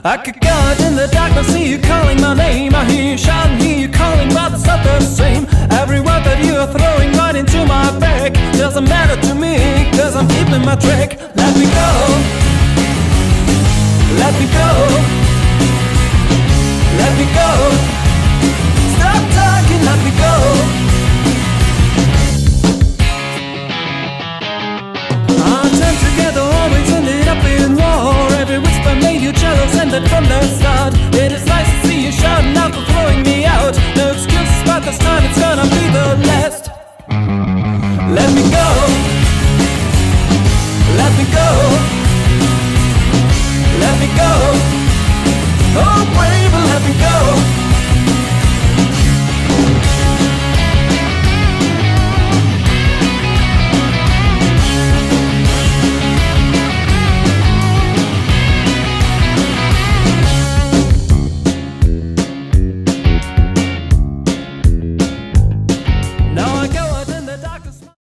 I could go out in the dark and see you calling my name. I hear you shouting, hear you calling, but it's not the same. Every word that you are throwing right into my back doesn't matter to me, cause I'm keeping my track. Let me go, let me go, let me go. Stop talking, let me go. Our time together always ended up in war. Every whisper made you jealous, and that from the start